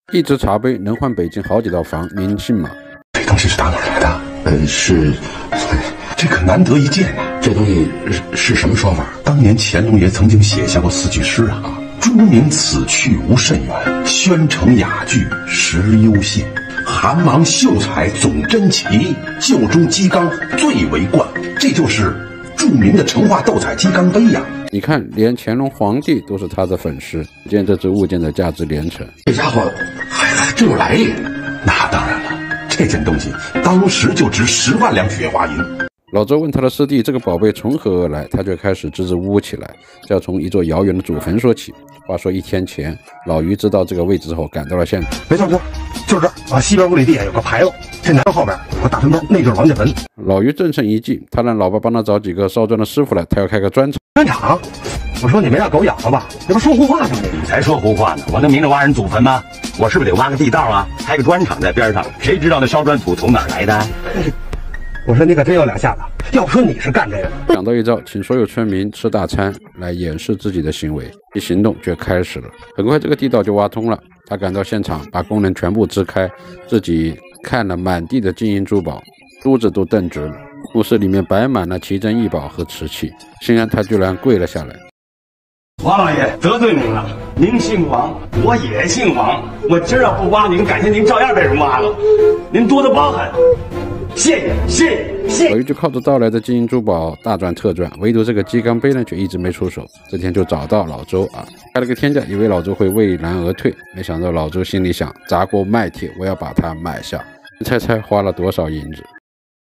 一只茶杯能换北京好几套房，您信吗？ 这东西是打哪儿来的？这可难得一见啊！ 这东西是什么说法？ 当年乾隆爷曾经写下过4句诗啊：“朱明此去无甚远，宣城雅聚实幽县。寒芒秀才总珍奇，旧中鸡缸最为冠。”这就是著名的成化斗彩鸡缸杯呀！ 你看，连乾隆皇帝都是他的粉丝，见这只物件的价值连城。 这家伙还真有来历。 那当然了，这件东西当时就值10万两雪花银。 老周问他的师弟这个宝贝从何而来，他就开始支支吾吾起来，这要从一座遥远的祖坟说起。话说1天前，老于知道这个位置之后赶到了现场。 没错，就是这儿啊，西边5里地下有个牌子，这南后边有个大坟包，那就是王家坟。 老于正趁一计，他让老爸帮他找几个烧砖的师傅来，他要开个砖厂。 砖厂？我说你没让狗咬了吧？这不说胡话呢吗？ 你才说胡话呢！我能明着挖人祖坟吗？我是不是得挖个地道啊？开个砖厂在边上，谁知道那烧砖土从哪儿来的？ 我说你可真有两下子，要不说你是干这个的。 想到一招，请所有村民吃大餐来掩饰自己的行为，一行动就开始了。很快这个地道就挖通了，他赶到现场，把工人全部支开，自己看了满地的金银珠宝，珠子都瞪直了。墓室里面摆满了奇珍异宝和瓷器，心安他居然跪了下来。 王老爷得罪您了，您姓王，我也姓王，我今儿要不挖您，改天您照样被人挖了，您多得包涵。谢谢。 老于就靠着盗来的金银珠宝大赚特赚，唯独这个鸡缸杯呢却一直没出手。这天就找到老周啊，开了个天价，以为老周会畏难而退，没想到老周心里想，砸锅卖铁，我要把它买下。猜猜花了多少银子？